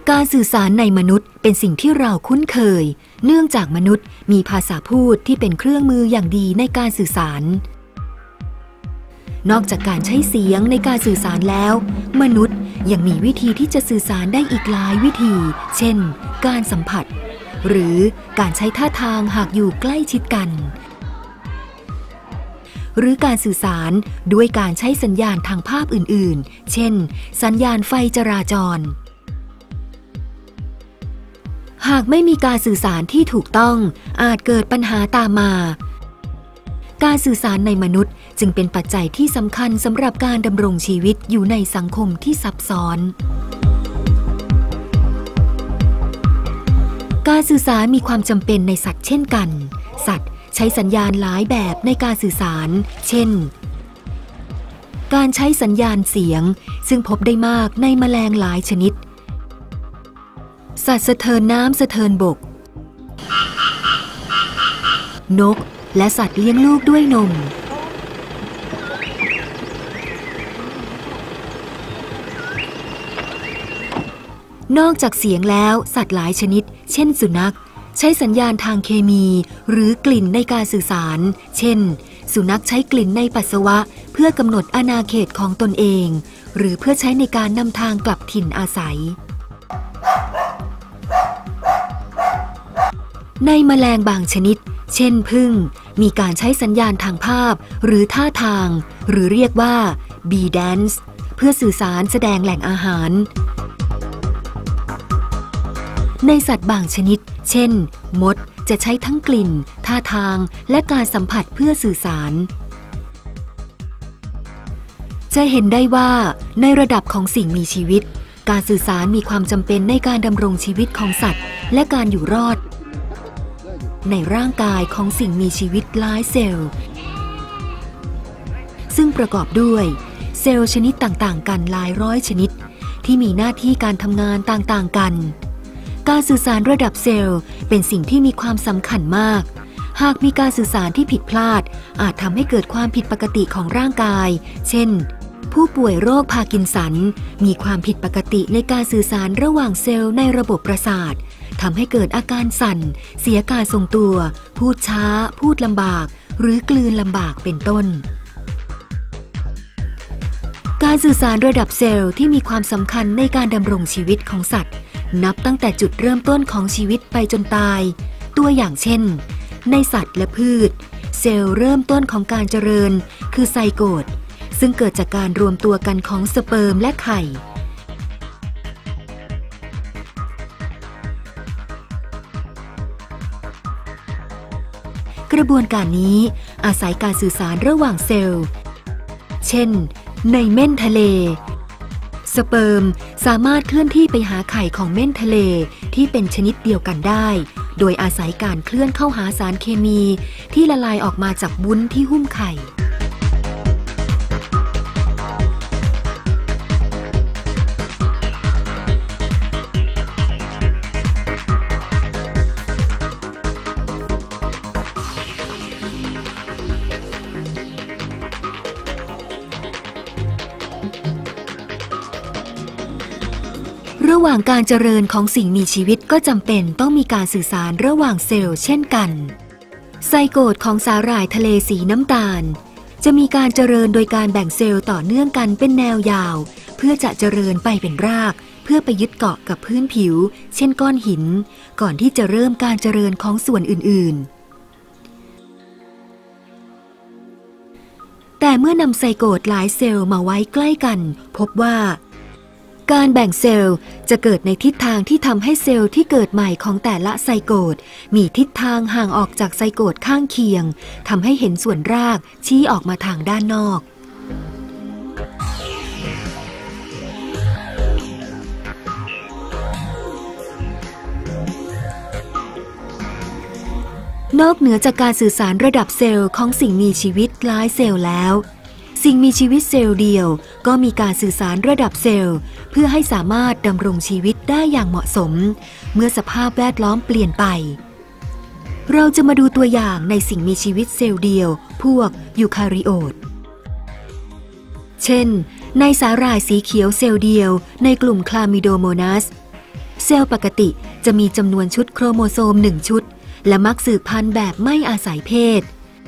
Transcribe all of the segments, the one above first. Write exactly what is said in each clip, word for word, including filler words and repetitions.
การสื่อสารในมนุษย์เป็นสิ่งที่เราคุ้นเคยเนื่องจากมนุษย์มีภาษาพูดที่เป็นเครื่องมืออย่างดีในการสื่อสารนอกจากการใช้เสียงในการสื่อสารแล้วมนุษย์ยังมีวิธีที่จะสื่อสารได้อีกหลายวิธีเช่นการสัมผัสหรือการใช้ท่าทางหากอยู่ใกล้ชิดกันหรือการสื่อสารด้วยการใช้สัญญาณทางภาพอื่นๆเช่นสัญญาณไฟจราจรหากไม่มีการสื่อสารที่ถูกต้องอาจเกิดปัญหาตามมาการสื่อสารในมนุษย์จึงเป็นปัจจัยที่สำคัญสำหรับการดำรงชีวิตอยู่ในสังคมที่ซับซ้อนการสื่อสารมีความจำเป็นในสัตว์เช่นกันสัตว์ใช้สัญญาณหลายแบบในการสื่อสารเช่นการใช้สัญญาณเสียงซึ่งพบได้มากในแมลงหลายชนิดสัตว์สะเทินน้ำสะเทินบกนกและสัตว์เลี้ยงลูกด้วยนมนอกจากเสียงแล้วสัตว์หลายชนิดเช่นสุนัขใช้สัญญาณทางเคมีหรือกลิ่นในการสื่อสารเช่นสุนัขใช้กลิ่นในปัสสาวะเพื่อกำหนดอาณาเขตของตนเองหรือเพื่อใช้ในการนำทางกลับถิ่นอาศัยในแมลงบางชนิดเช่นผึ้งมีการใช้สัญญาณทางภาพหรือท่าทางหรือเรียกว่า bee dance เพื่อสื่อสารแสดงแหล่งอาหารในสัตว์บางชนิดเช่นมดจะใช้ทั้งกลิ่นท่าทางและการสัมผัสเพื่อสื่อสารจะเห็นได้ว่าในระดับของสิ่งมีชีวิตการสื่อสารมีความจำเป็นในการดำรงชีวิตของสัตว์และการอยู่รอดในร่างกายของสิ่งมีชีวิตหลายเซลล์ซึ่งประกอบด้วยเซลล์ชนิดต่างๆกันหลายร้อยชนิดที่มีหน้าที่การทำงานต่างๆกันการสื่อสารระดับเซลล์เป็นสิ่งที่มีความสำคัญมากหากมีการสื่อสารที่ผิดพลาดอาจทำให้เกิดความผิดปกติของร่างกายเช่นผู้ป่วยโรคพาร์กินสันมีความผิดปกติในการสื่อสารระหว่างเซลล์ในระบบประสาททำให้เกิดอาการสั่นเสียการทรงตัวพูดช้าพูดลำบากหรือกลืนลำบากเป็นต้นการสื่อสารระดับเซลล์ที่มีความสำคัญในการดำรงชีวิตของสัตว์นับตั้งแต่จุดเริ่มต้นของชีวิตไปจนตายตัวอย่างเช่นในสัตว์และพืชเซลล์เริ่มต้นของการเจริญคือไซโกตซึ่งเกิดจากการรวมตัวกันของสเปิร์มและไข่กระบวนการนี้อาศัยการสื่อสารระหว่างเซลล์เช่นในเม่นทะเลสเปิร์มสามารถเคลื่อนที่ไปหาไข่ของเม่นทะเลที่เป็นชนิดเดียวกันได้โดยอาศัยการเคลื่อนเข้าหาสารเคมีที่ละลายออกมาจากวุ้นที่หุ้มไข่ระหว่างการเจริญของสิ่งมีชีวิตก็จำเป็นต้องมีการสื่อสารระหว่างเซลล์เช่นกันไซโกตของสาหร่ายทะเลสีน้ำตาลจะมีการเจริญโดยการแบ่งเซลล์ต่อเนื่องกันเป็นแนวยาวเพื่อจะเจริญไปเป็นรากเพื่อไปยึดเกาะกับพื้นผิวเช่นก้อนหินก่อนที่จะเริ่มการเจริญของส่วนอื่นๆแต่เมื่อนำไซโกตหลายเซลล์มาไว้ใกล้กันพบว่าการแบ่งเซลล์จะเกิดในทิศทางที่ทำให้เซลล์ที่เกิดใหม่ของแต่ละไซโกตมีทิศทางห่างออกจากไซโกตข้างเคียงทำให้เห็นส่วนรากชี้ออกมาทางด้านนอกนอกเหนือจากการสื่อสารระดับเซลล์ของสิ่งมีชีวิตหลายเซลล์แล้วสิ่งมีชีวิตเซลล์เดียวก็มีการสื่อสารระดับเซลล์เพื่อให้สามารถดำรงชีวิตได้อย่างเหมาะสมเมื่อสภาพแวดล้อมเปลี่ยนไปเราจะมาดูตัวอย่างในสิ่งมีชีวิตเซลล์เดียวพวกยูคาริโอตเช่นในสาหร่ายสีเขียวเซลล์เดียวในกลุ่มคลามิโดโมนัสเซลล์ปกติจะมีจำนวนชุดโครโมโซมหนึ่งชุดและมักสืบพันธุ์แบบไม่อาศัยเพศ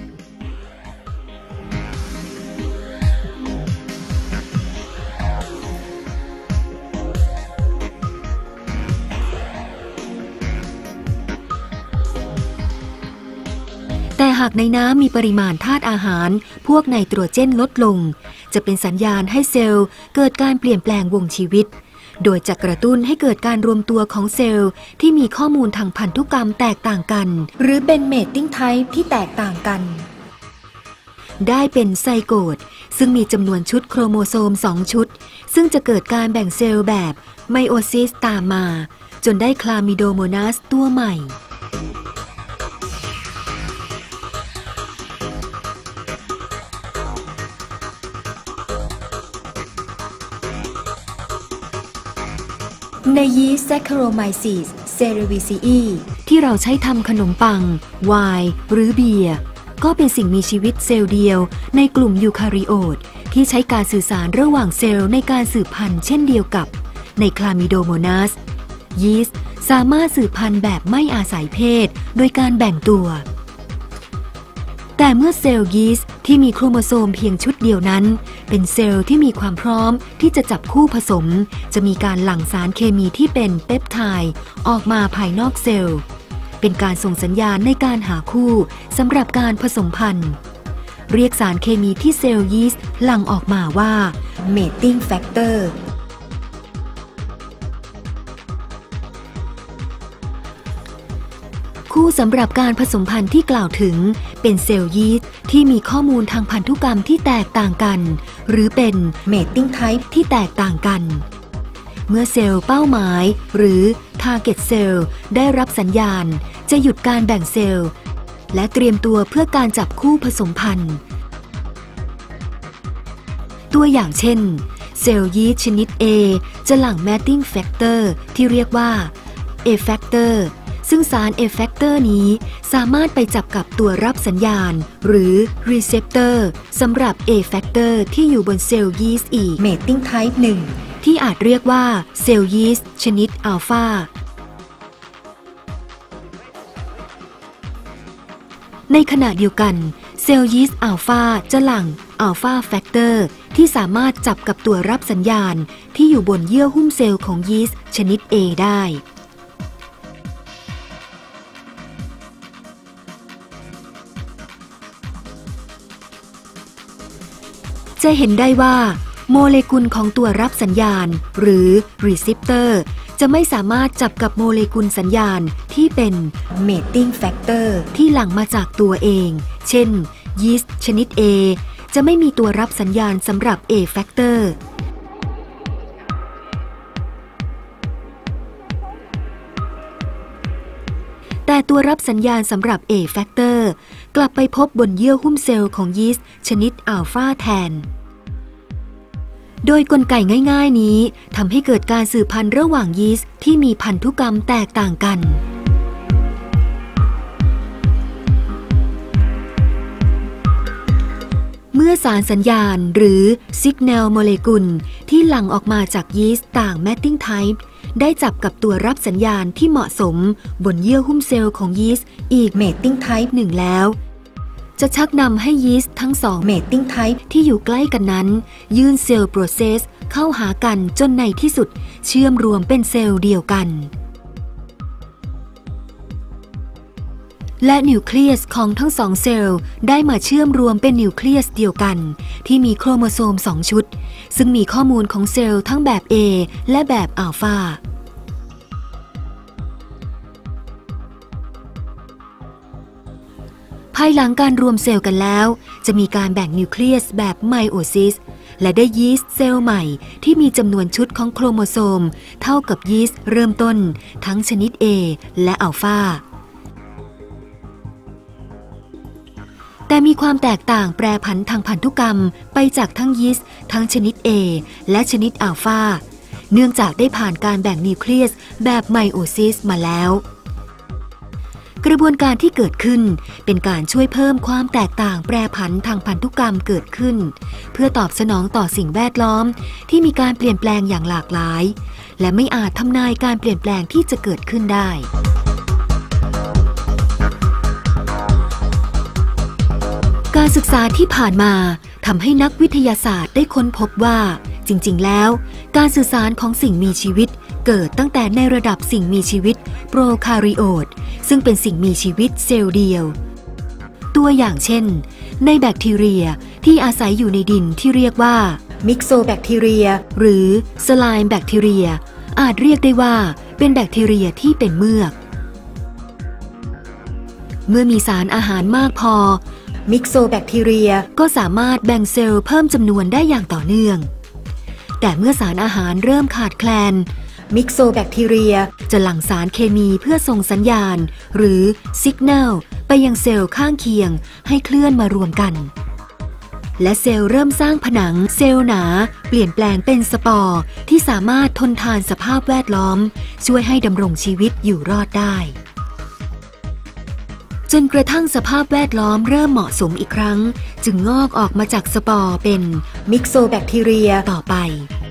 แต่หากในน้ำมีปริมาณธาตุอาหารพวกไนโตรเจนลดลงจะเป็นสัญญาณให้เซลล์เกิดการเปลี่ยนแปลงวงชีวิตโดยจะกระตุ้นให้เกิดการรวมตัวของเซลล์ที่มีข้อมูลทางพันธุกรรมแตกต่างกันหรือเป็นเมทติ้งไทป์ที่แตกต่างกันได้เป็นไซโกตซึ่งมีจำนวนชุดโครโมโซมสองชุดซึ่งจะเกิดการแบ่งเซลล์แบบไมโอซิสตามมาจนได้คลามิโดโมนัสตัวใหม่ในยีสต์ Saccharomyces cerevisiae ที่เราใช้ทำขนมปังไวน์หรือเบียร์ก็เป็นสิ่งมีชีวิตเซลล์เดียวในกลุ่มยูคาริโอตที่ใช้การสื่อสารระหว่างเซลล์ในการสืบพันธุ์เช่นเดียวกับในคลามิโดโมนัสยีสต์สามารถสืบพันธุ์แบบไม่อาศัยเพศโดยการแบ่งตัวแต่เมื่อเซลล์ยีสต์ที่มีโครโมโซมเพียงชุดเดียวนั้นเป็นเซลล์ที่มีความพร้อมที่จะจับคู่ผสมจะมีการหลั่งสารเคมีที่เป็นเปปไทด์ออกมาภายนอกเซลล์เป็นการส่งสัญญาณในการหาคู่สำหรับการผสมพันธุ์เรียกสารเคมีที่เซลล์ยีสต์หลั่งออกมาว่า mating factorคู่สำหรับการผสมพันธุ์ที่กล่าวถึงเป็นเซลล์ยีสต์ที่มีข้อมูลทางพันธุกรรมที่แตกต่างกันหรือเป็น mating type ที่แตกต่างกันเมื่อเซลล์เป้าหมายหรือ target cell ได้รับสัญญาณจะหยุดการแบ่งเซลล์และเตรียมตัวเพื่อการจับคู่ผสมพันธุ์ตัวอย่างเช่นเซลล์ยีสต์ชนิด A จะหลั่ง mating factor ที่เรียกว่า A factorซึ่งสาร A factor นี้สามารถไปจับกับตัวรับสัญญาณหรือ receptor สำหรับ A factor ที่อยู่บนเซลล์ยีสต์อีก mating type หนึ่งที่อาจเรียกว่าเซลล์ยีสต์ชนิดอัลฟาในขณะเดียวกันเซลล์ยีสต์อัลฟาจะหลั่งอัลฟาแฟกเตอร์ที่สามารถจับกับตัวรับสัญญาณที่อยู่บนเยื่อหุ้มเซลล์ของยีสต์ชนิด A ได้จะเห็นได้ว่าโมเลกุลของตัวรับสัญญาณหรือ receptor จะไม่สามารถจับกับโมเลกุลสัญญาณที่เป็น mating factor ที่หลั่งมาจากตัวเองเช่นยีสต์ชนิด A จะไม่มีตัวรับสัญญาณสำหรับ A factor แต่ตัวรับสัญญาณสำหรับ A factor กลับไปพบบนเยื่อหุ้มเซลล์ของยีสต์ชนิดอัลฟาแทนโดยกลไกง่ายๆนี้ทำให้เกิดการสืบพันธุ์ระหว่างยีสต์ที่มีพันธุกรรมแตกต่างกันเมื่อสารสัญญาณหรือ Signal โมเลกุลที่หลั่งออกมาจากยีสต์ต่าง mating type ได้จับกับตัวรับสัญญาณที่เหมาะสมบนเยื่อหุ้มเซลล์ของยีสต์อีก mating type หนึ่งแล้วจะชักนำให้ยีสต์ทั้งสอง mating type ที่อยู่ใกล้กันนั้นยื่นเซลล์ process เข้าหากันจนในที่สุดเชื่อมรวมเป็นเซลล์เดียวกันและนิวเคลียสของทั้งสองเซลล์ได้มาเชื่อมรวมเป็นนิวเคลียสเดียวกันที่มีโครโมโซมสองชุดซึ่งมีข้อมูลของเซลล์ทั้งแบบ A และแบบอัลฟาภายหลังการรวมเซลล์กันแล้วจะมีการแบ่งนิวเคลียสแบบไมโอซิสและได้ยีสต์เซลล์ใหม่ที่มีจำนวนชุดของโครโมโซมเท่ากับยีสต์เริ่มต้นทั้งชนิด A และอัลฟาแต่มีความแตกต่างแปรผันทางพันธุกรรมไปจากทั้งยีสต์ทั้งชนิด A และชนิดอัลฟาเนื่องจากได้ผ่านการแบ่งนิวเคลียสแบบไมโอซิสมาแล้วกระบวนการที่เกิดขึ้นเป็นการช่วยเพิ่มความแตกต่างแปรผันทางพันธุกรรมเกิดขึ้นเพื่อตอบสนองต่อสิ่งแวดล้อมที่มีการเปลี่ยนแปลงอย่างหลากหลายและไม่อาจทำนายการเปลี่ยนแปลงที่จะเกิดขึ้นได้การศึกษาที่ผ่านมาทำให้นักวิทยาศาสตร์ได้ค้นพบว่าจริงๆแล้วการสื่อสารของสิ่งมีชีวิตเกิดตั้งแต่ในระดับสิ่งมีชีวิตโปรคาริโอตซึ่งเป็นสิ่งมีชีวิตเซลล์เดียวตัวอย่างเช่นในแบคทีเรียที่อาศัยอยู่ในดินที่เรียกว่ามิกโซแบคทีเรียหรือสไลม์แบคทีเรียอาจเรียกได้ว่าเป็นแบคทีเรียที่เป็นเมือกเมื่อมีสารอาหารมากพอมิกโซแบคทีเรียก็สามารถแบ่งเซลล์เพิ่มจำนวนได้อย่างต่อเนื่องแต่เมื่อสารอาหารเริ่มขาดแคลนมิกโซแบคทีเรียจะหลั่งสารเคมีเพื่อส่งสัญญาณหรือสัญญาณไปยังเซลล์ข้างเคียงให้เคลื่อนมารวมกันและเซลล์เริ่มสร้างผนังเซลล์หนาเปลี่ยนแปลงเป็นสปอร์ที่สามารถทนทานสภาพแวดล้อมช่วยให้ดำรงชีวิตอยู่รอดได้จนกระทั่งสภาพแวดล้อมเริ่มเหมาะสมอีกครั้งจึงงอกออกมาจากสปอร์เป็นมิกโซแบคทีเรียต่อไป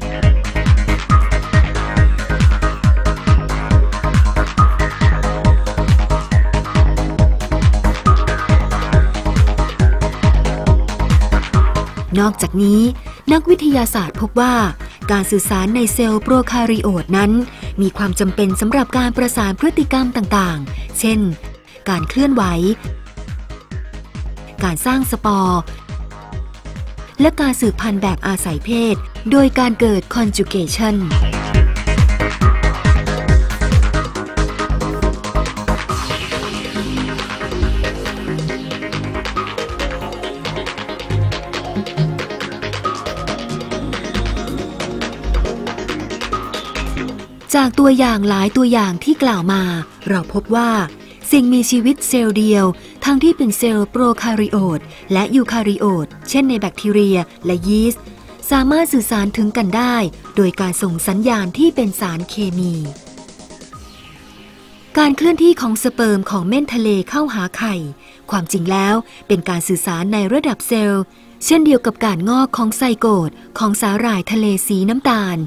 นอกจากนี้นักวิทยาศาสตร์พบว่าการสื่อสารในเซลล์โปรคาริโอตนั้นมีความจำเป็นสำหรับการประสานพฤติกรรมต่างๆเช่นการเคลื่อนไหวการสร้างสปอร์และการสืบพันธุ์แบบอาศัยเพศโดยการเกิด conjugationจากตัวอย่างหลายตัวอย่างที่กล่าวมาเราพบว่าสิ่งมีชีวิตเซลล์เดียวทั้งที่เป็นเซลล์โปรคาริโอตและยูคาริโอตเช่นในแบคทีเรียและยีสต์สามารถสื่อสารถึงกันได้โดยการส่งสัญญาณที่เป็นสารเคมีการเคลื่อนที่ของสเปิร์มของเม่นทะเลเข้าหาไข่ความจริงแล้วเป็นการสื่อสารในระดับเซลล์เช่นเดียวกับการงอกของไซโกตของสาหร่ายทะเลสีน้ำตาล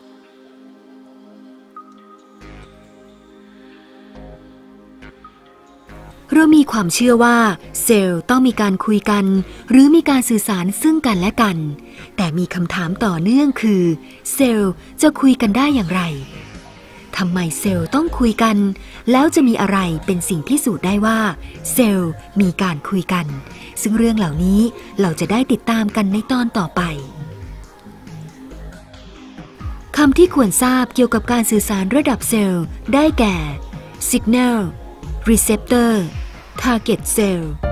เรามีความเชื่อว่าเซลล์ต้องมีการคุยกันหรือมีการสื่อสารซึ่งกันและกันแต่มีคำถามต่อเนื่องคือเซลล์จะคุยกันได้อย่างไรทำไมเซลล์ต้องคุยกันแล้วจะมีอะไรเป็นสิ่งพิสูจน์ได้ว่าเซลล์มีการคุยกันซึ่งเรื่องเหล่านี้เราจะได้ติดตามกันในตอนต่อไปคำที่ควรทราบเกี่ยวกับการสื่อสารระดับเซลล์ได้แก่ Signal Receptor Target Cell